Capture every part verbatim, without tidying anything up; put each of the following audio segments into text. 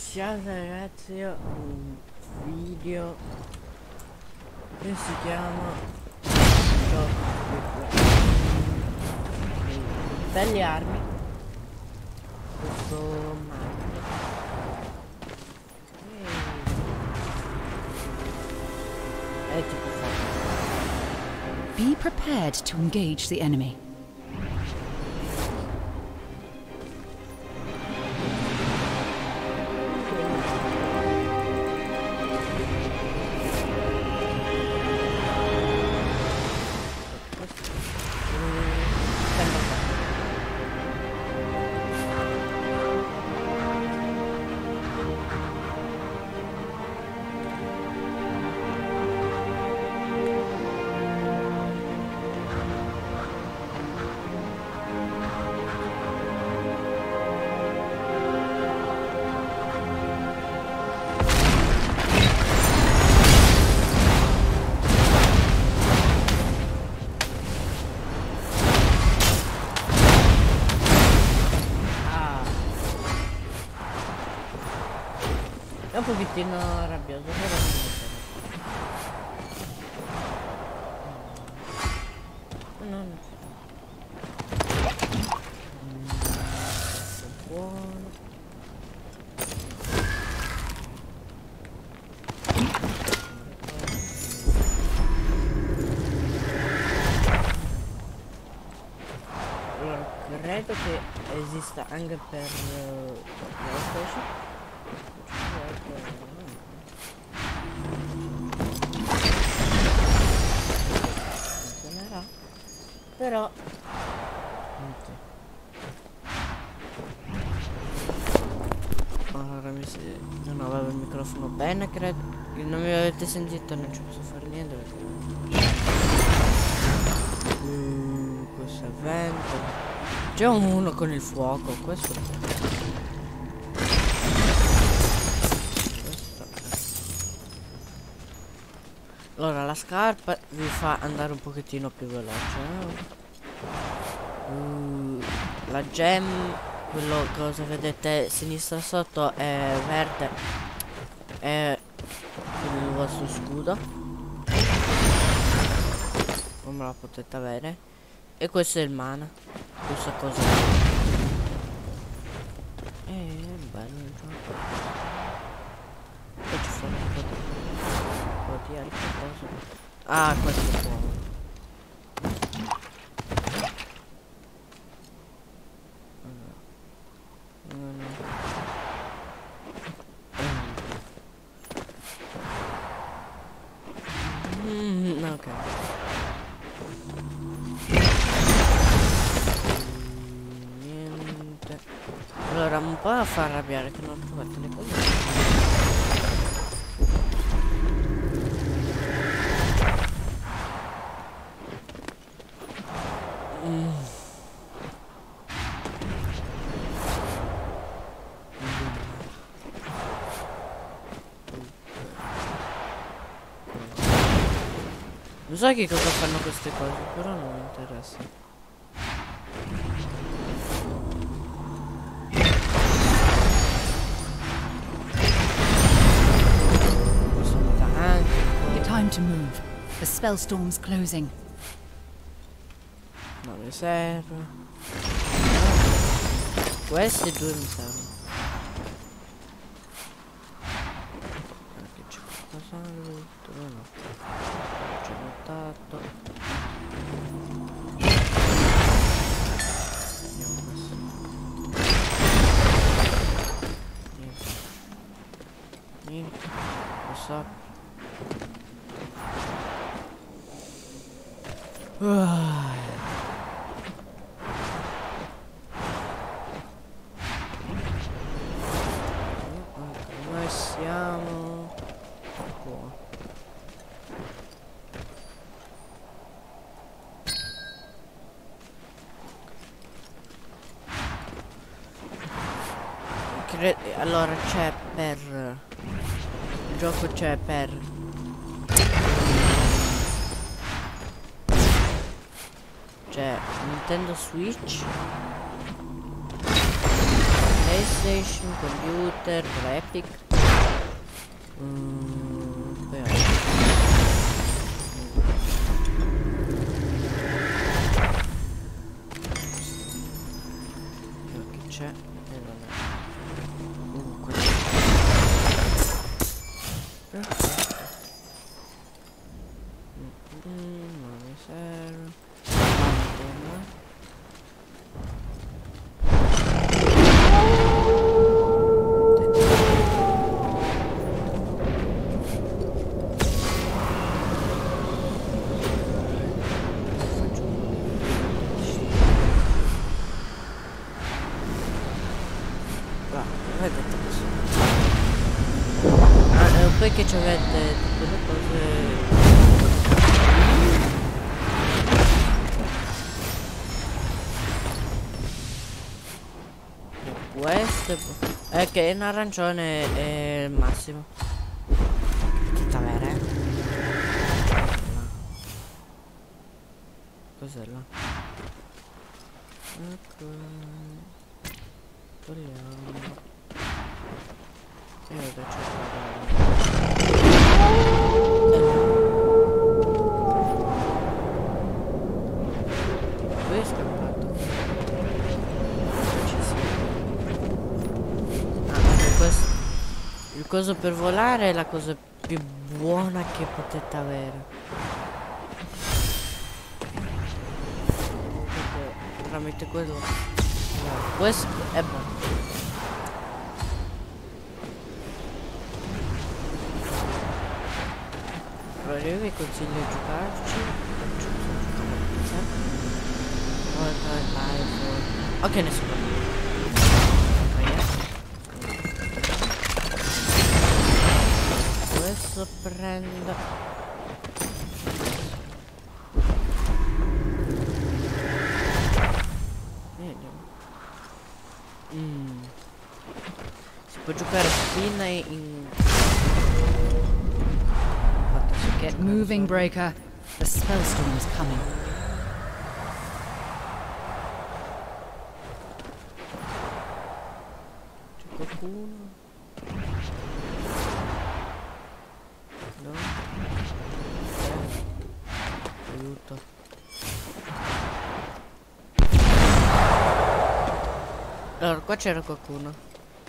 Ciao ragazzi, io ho un video che si chiama gioco belle armi. Questo marchio è tipo fatto. Be prepared to engage the enemy. È un pochettino rabbioso, però no, no, no. Mm, buono. Allora, credo che esista anche per uh, PlayStation. Funzionerà, però allora mi si... non avevo il microfono bene, credo. Non mi avete sentito, non ci posso fare niente perché... mm, questo è vento. C'è uno con il fuoco, questo. Allora la scarpa vi fa andare un pochettino più veloce, eh? uh, la gem, quello cosa vedete sinistra sotto è verde, è il vostro scudo, come la potete avere, e questo è il mana, questa cosa è bello il gioco. Poi ci fa un po' di di altre cose. Ah, questo è buono. Mm. Mm. Mm, ok. Niente. Allora un po' a far arrabbiare che non ho trovato le cose. Non so che cosa fanno queste cose, però non mi interessa. Time to move. The spellstorm's closing. Non mi serve. Questi due mi servono. Anche c'è qualcos'altro, no. C'ho notato. Andiamo questo. Niente. Niente. Lo so. Uh. Noi siamo qua. Cre allora c'è per il gioco, c'è per c'è Nintendo Switch, PlayStation, computer, per Epic. Mm, poi che c'è? E non è. Uh, questo. Perfetto. Mm, non mi serve. Vedete così. Ah, e poi che ci avete tutte le cose. E questo è che in arancione è il massimo. Tutta vera, eh? Cos'è là? Ecco. Togliamo. E vedo c'è qui è scappato. Ci si ah, questo il coso per volare è la cosa più buona che potete avere, perché tramite quello no, questo è buono. Allora io vi consiglio di giocarci. Ok, nessuno. Questo prendo. Mm. Si può giocare fino in Get moving, Breaker. The spellstorm is coming. C'è qualcuno? No? Eh. Aiuto. Allora, qua c'era qualcuno.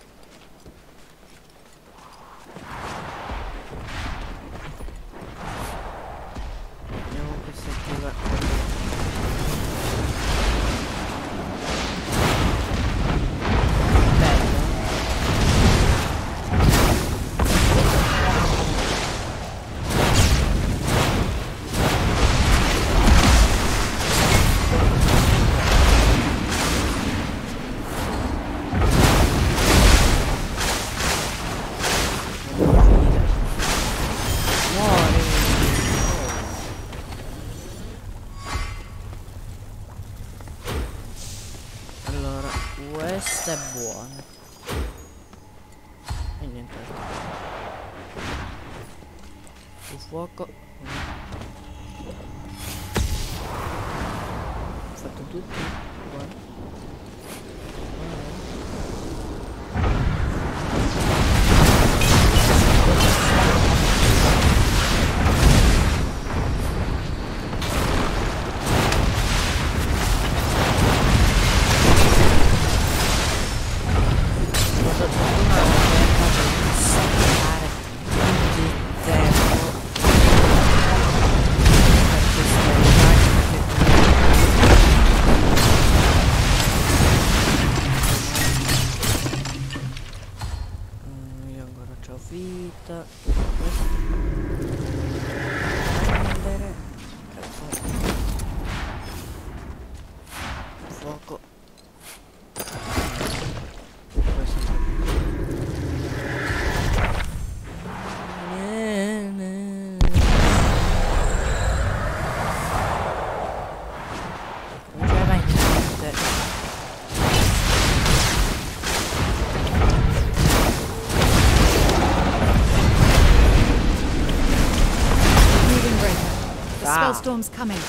Questa è buona. E niente. Su fuoco. Ho fatto tutto. Buono. Vita prendere fuoco. Non c'è mai niente. The spellstorm's coming.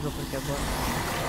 spiego perché qua.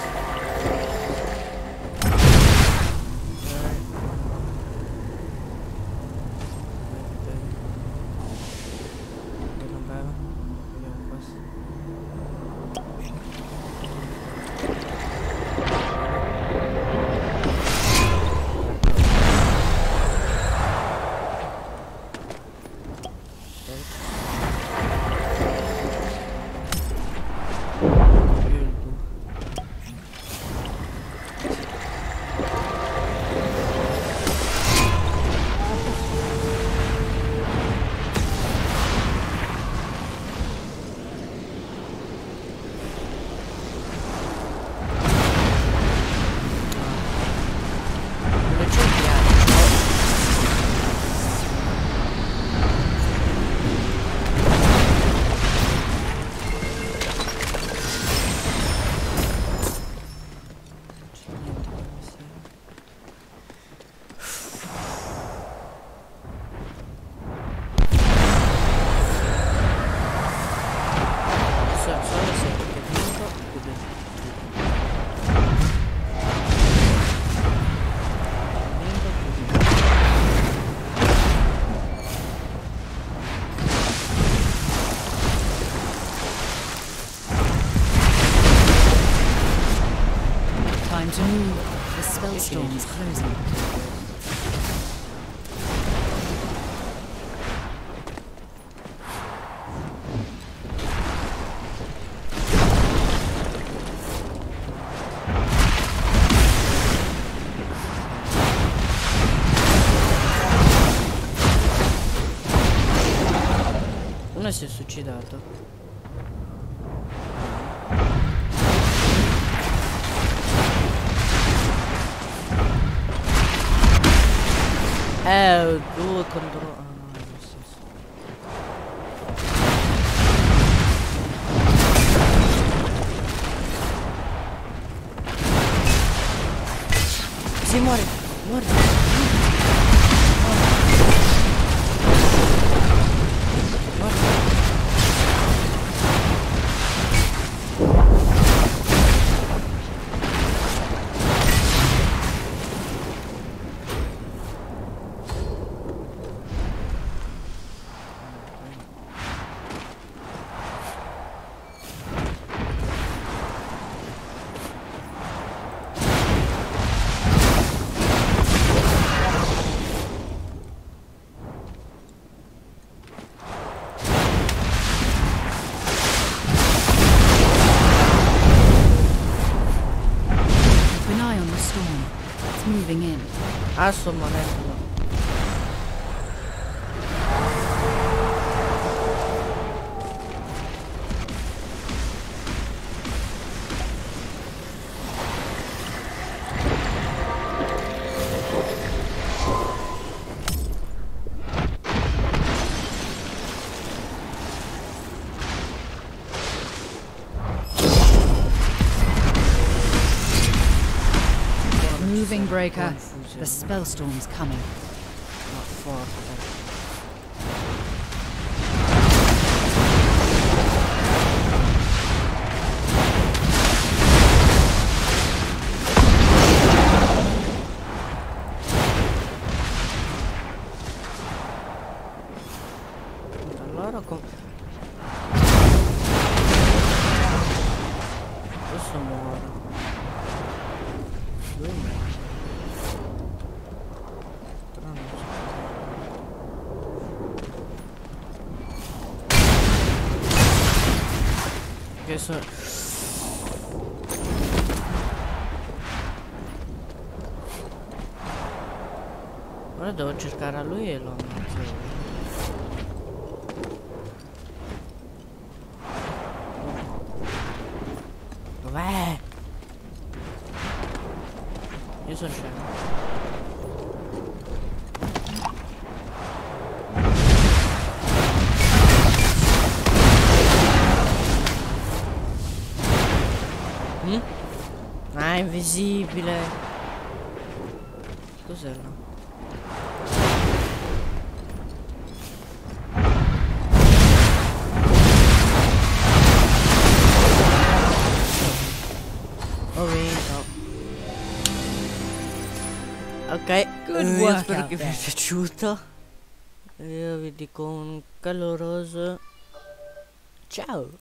To move. The spell storm is closing. Uno si è suicidato. Eh, due contro... Ah, no, è lo stesso. Si muore, muore. Muore. Moving in. Ah, sto morendo. Moving breaker. The spell storm's coming. Not forte. Allora com... Adesso muore. Dove muore? Però non so. Che so... Ora devo cercare a lui e lo ammazzo. Dov'è? Io sono scemo. Mm? Ah, è invisibile. Cos'era? Ok, Good io work spero out che vi there. sia piaciuto. Io vi dico un caloroso ciao.